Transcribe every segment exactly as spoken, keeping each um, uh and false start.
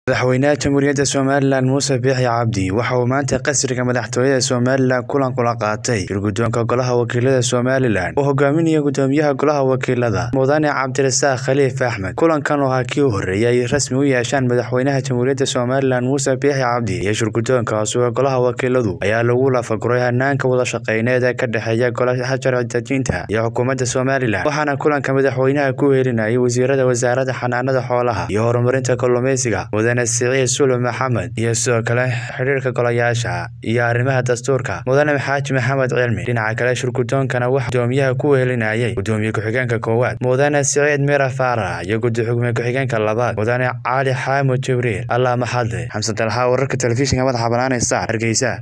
madaxweynaha Jamhuuriyadda Somaliland Muuse Biixi Cabdi waxa uu maanta qasriga madaxtooyada Somaliland kulan kula qaatay guddoonka golaha wakiilada Somaliland oo hogaaminaya gudoomiyaha golaha wakiilada Mudane Cabdirasaaq Khaliif Axmed. Kulankan oo kii horeeyay rasmi u yeeshaan madaxweynaha Jamhuuriyadda Somaliland Muuse Biixi Cabdi iyo shirguddoonkaas oo golaha wakiiladu ayaa lagu lafaguray hanaanka wada shaqeyneed ee ka dhaxeeya golaha sharci dejinta iyo xukuumadda Somaliland. Waxaana kulanka madaxweynaha ku weerinayay wasiirada wasaaradda xanaanada xoolaha iyo horumarinta kalluumeysiga Mudane Siciid Sule Maxamed iyo sidoo kale xiriirka golayaasha iyo arrimaha dastuurka Mudane Maxaaji Maxamed Cilmi. Dhinaca kale shirgudoonkana waxa gudoomiyaha ku weelinayay gudoomiye ku-xigeenka koowaad Mudane Siciid Mira Faarax iyo gudoomiye ku-xigeenka labaad Mudane Cali Xaamud Jibriil. Allah mahadle. Xamsan Talha wararka telefishinka madaxa bannaan ee Star Hargeysa.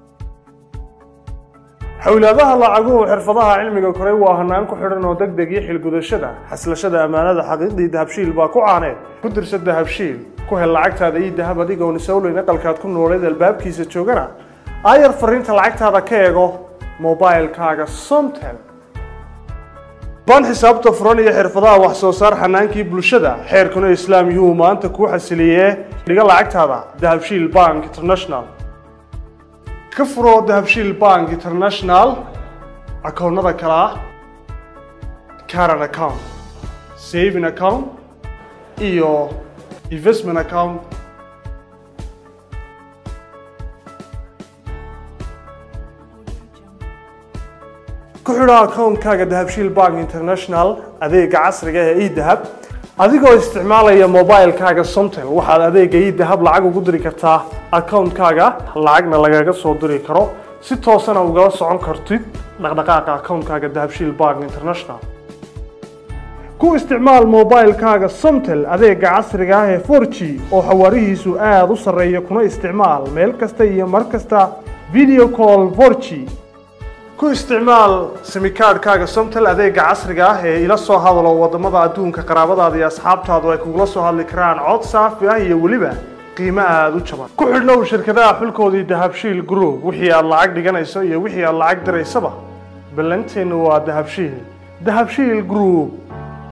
xawlaadaha lacaguhu xirfadaha cilmiga koray waa hanaan ku xidhan oo degdeg iyo xilgudashada xaslashada amaanada xaqiiqdii dahabshiil baa ku caaneen ku dirsa dahabshiil ku hel lacagtaada iyo dahab adiga oo nisawleyn aqalkaad ku nooleed albaabkiisa joogana ayar fariinta lacagtaada ka eego mobilkaaga Somtel ban xisaabta furan iyo xirfadaha wax soo saar xanaankii bulshada xeerkuna islaam yuhu maanta ku xasiliyee dhiga lacagtaada dahabshiil Bank International كفرو دهبشيل بانك انترناشنال اكونada kala current account saving account iyo investment account ku xidha account-kaaga dahabshiil bank international adeega casriga ah ee dahab adigoo isticmaalaya mobilkaaga Somtel waxaad adeega dahab lacag ugu diri kartaa account-kaaga lacagna lagaga soo diri karo si toos ah uga socon kartid dhaqdhaqaaqa account-kaaga dahabshiil bank international ku isticmaal mobilkaaga Somtel adeega casriga ah ee four G oo xawaarihiisu aad u sareeyo kuna isticmaal meel kasta iyo mar kasta video call four G ku isticmaal simikaadkaaga Somtel adeega casriga ah ee ila soo hadalo wadamada adduunka qaraabadaada iyo asxaabtaadu ay kugula soo hadli karaan cod saafi ah iyo waliba qiimo aad u jaban ku xidhnow shirkadaha xulkoodii dahabshiil group wixii aad lacag dhiganayso iyo wixii aad lacag diraysaba ballanteenu waa dahabshiil dahabshiil group